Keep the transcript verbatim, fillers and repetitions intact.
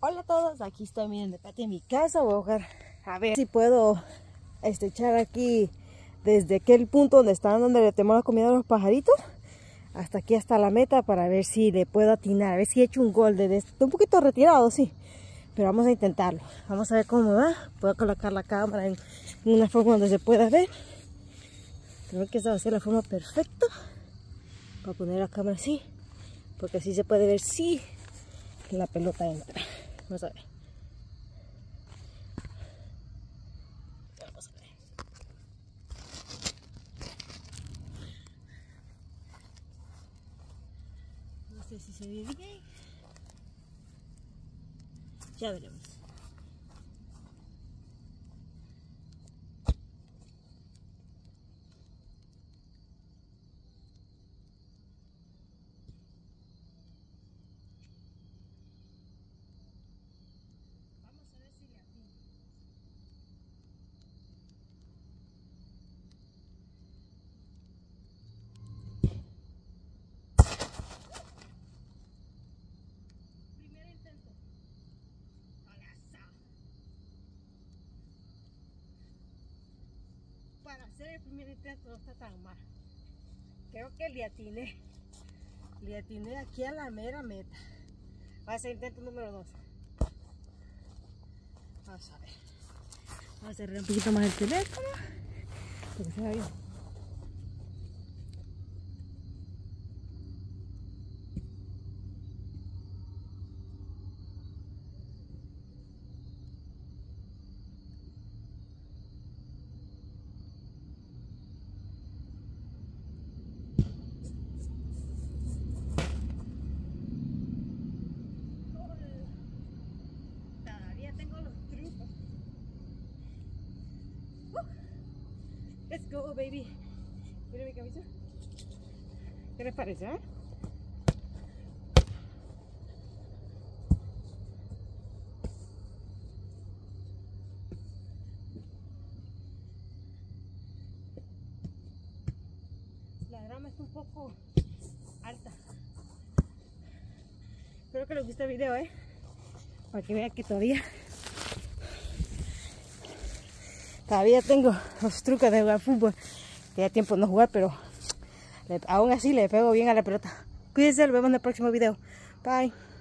Hola a todos, aquí estoy, miren, de patio en mi casa. Voy a buscar, a ver si puedo este, echar aquí desde aquel punto donde están, donde le tenemos la comida a los pajaritos, hasta aquí, hasta la meta, para ver si le puedo atinar, a ver si he hecho un gol de esto. Un poquito retirado, sí, pero vamos a intentarlo. Vamos a ver cómo me va. Puedo colocar la cámara en una forma donde se pueda ver. Creo que esa va a ser la forma perfecta para poner la cámara así, porque así se puede ver si la pelota entra. Vamos a ver. Vamos a ver. No sé si se ve bien. Ya veremos. Para hacer el primer intento no está tan mal. Creo que le atiné. Le atiné aquí a la mera meta. Va a ser intento número dos. Vamos a ver. Vamos a cerrar un poquito más el teléfono para que se vea bien. Let's go, baby. Mira mi camisa. ¿Qué les parece, eh? La grama está un poco alta. Espero que les guste el video, eh. Para que vean que todavía Todavía tengo los trucos de jugar fútbol. Tenía tiempo de no jugar, pero le, aún así le pego bien a la pelota. Cuídense, nos vemos en el próximo video. Bye.